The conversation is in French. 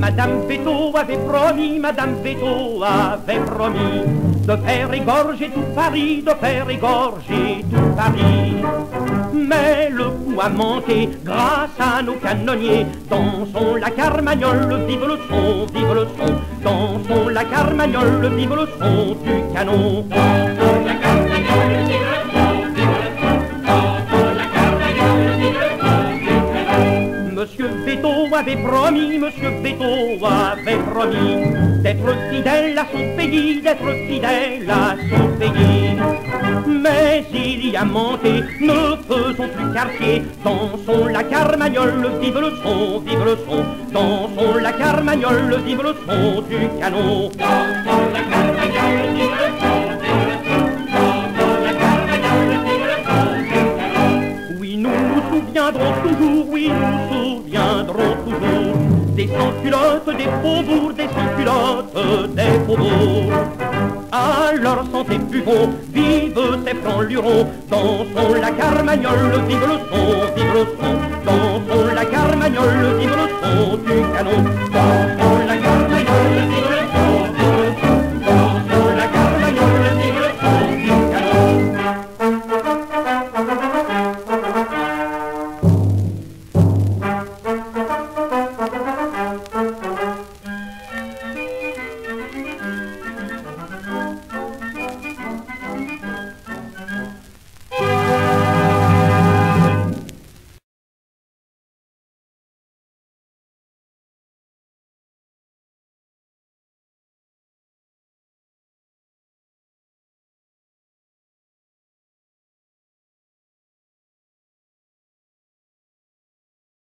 Madame Veto avait promis, Madame Veto avait promis de faire égorger tout Paris, de faire égorger tout Paris. Mais le coup a manqué grâce à nos canonniers. Dansons la Carmagnole, vive le son, vive le son. Dansons la Carmagnole, vive le son du canon. Dansons la Carmagnole, vive le son, vive le son. Dansons la Carmagnole, vive le son du canon. Monsieur Veto avait promis, Monsieur Veto avait promis d'être fidèle à son pays, d'être fidèle à son pays. Mais il y a manqué, ne faisons plus quartier. Dansons la Carmagnole, vive le son, vive le son. Dansons la Carmagnole, vive le son du canon. Dansons la Carmagnole, vive le son, vive le son. Dansons la Carmagnole, vive le son du canon. Oui, nous nous souviendrons toujours, oui, nous nous souviendrons toujours des sans-culottes des faubourgs, des sans-culottes des faubourgs. À leur santé buvons, vive ces francs lurons. Dansons la Carmagnole, vive le son, vive le son. Dansons la Carmagnole, vive le son du canon.